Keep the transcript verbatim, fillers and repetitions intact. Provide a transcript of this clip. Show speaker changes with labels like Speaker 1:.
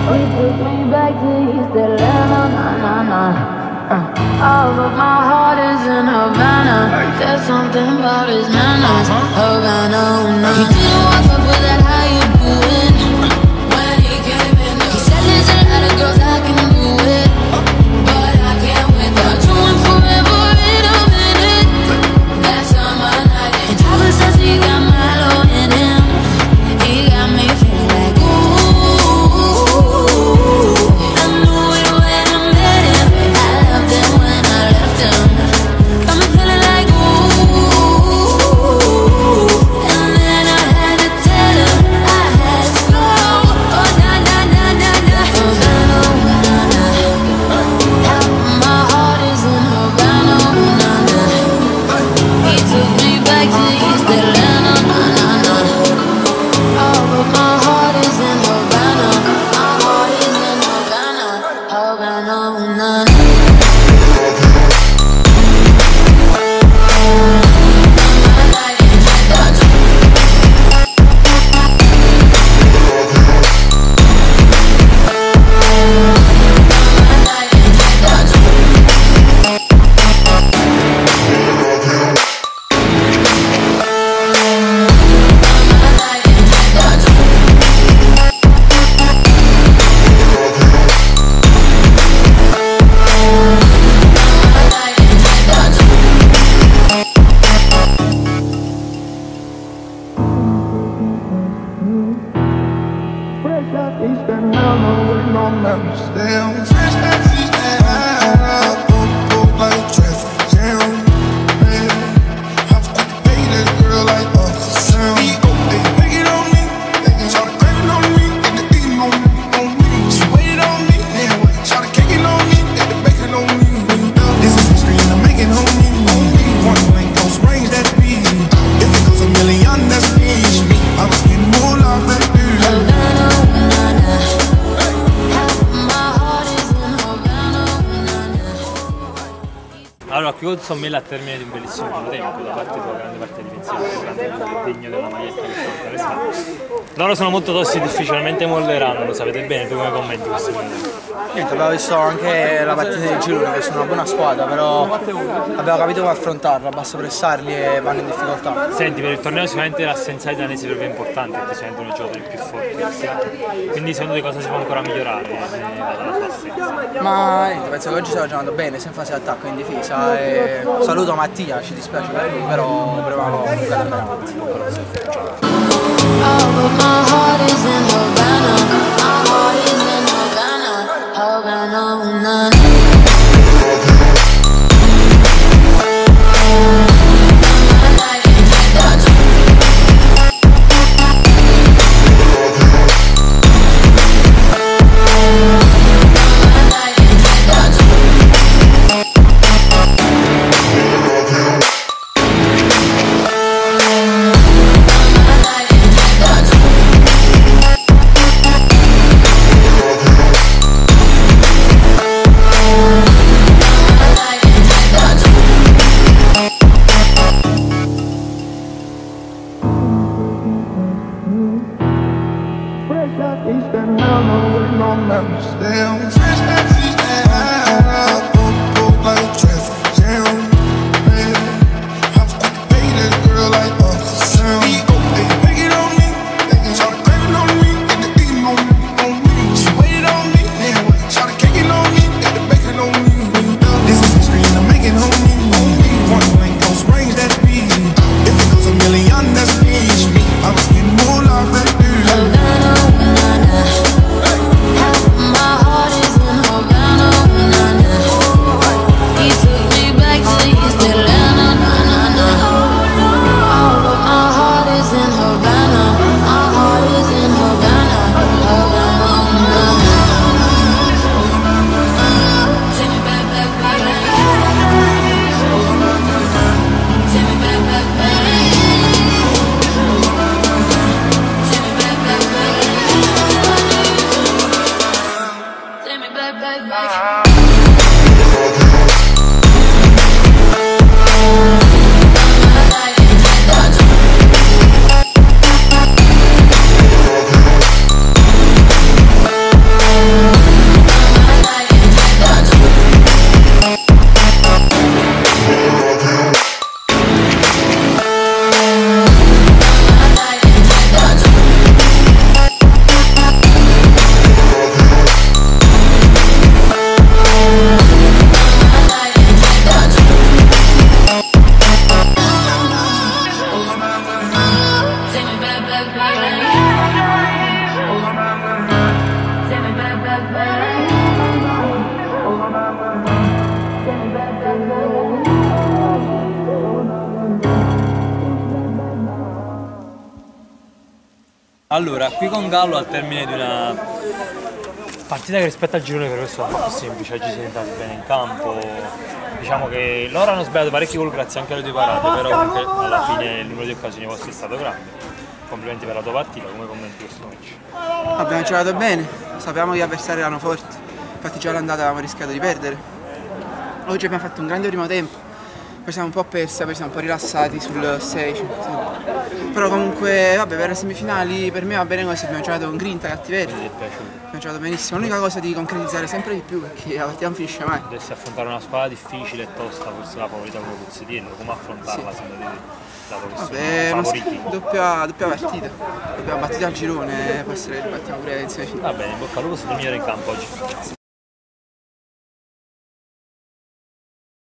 Speaker 1: He took me back to East Atlanta, nah, nah, nah. Uh, all of my heart is in Havana. There's something about his manners, Havana, nah. He didn't walk up with that how you doing. When he came in, he said there's a lot of girls I can do it, but I can't wait. I'll do it forever in a minute. That's on my night. And Tyler says he got Milo in him. He got me feeling like
Speaker 2: Allora, qui con me al termine di un bellissimo tempo da parte tua, grande parte difensiva, grande degno della maglietta che sta restando. Loro sono molto tossi e difficilmente molleranno, lo sapete bene, tu come commenti questo momento?
Speaker 3: Niente, abbiamo visto anche la partita di Girone che sono una buona squadra, però abbiamo capito come affrontarla, basta pressarli e vanno in difficoltà.
Speaker 2: Senti, per il torneo sicuramente l'assenza di Danesi per me è importante perché si sentono i giocatori più forti, quindi secondo te cosa si può ancora migliorare dalla sua assenza?
Speaker 3: Ma niente, penso che oggi stiamo giocando bene, sia in fase di attacco che in difesa. E saluto Mattia, ci dispiace per lui, però proviamo a andare avanti.
Speaker 1: Havana, my heart is in Havana. back, baby. Take me back, back, baby. Take me back, back, baby.
Speaker 2: Allora, qui con Gallo al termine di una partita che rispetto al girone per questo era più semplice, oggi si è entrati bene in campo, diciamo che loro hanno sbagliato parecchi gol grazie anche alle tue parate, però comunque alla fine il numero di occasioni vostre è stato grande. Complimenti per la tua partita, come commenti questo match?
Speaker 3: Abbiamo giocato bene, sappiamo che gli avversari erano forti, infatti già all'andata avevamo rischiato di perdere. Oggi abbiamo fatto un grande primo tempo, poi siamo un po' persi, poi siamo un po' rilassati sul sei cinque. Però comunque, vabbè, per le semifinali per me va bene così, abbiamo giocato con grinta, cattiveria.
Speaker 2: Mi è piaciuto.
Speaker 3: Abbiamo giocato benissimo, l'unica cosa è di concretizzare sempre di più perché la partita non finisce mai.
Speaker 2: Dovessi affrontare una squadra difficile e tosta, forse la favorita come Pozzettiello, come affrontarla
Speaker 3: Sì.
Speaker 2: secondo te, dato che
Speaker 3: Vabbè,
Speaker 2: sono
Speaker 3: è una
Speaker 2: favoriti?
Speaker 3: doppia, doppia partita, abbiamo battuto al girone, può essere che battiamo pure in semifinale.
Speaker 2: Va bene, in bocca al lupo, sei il migliore in campo oggi.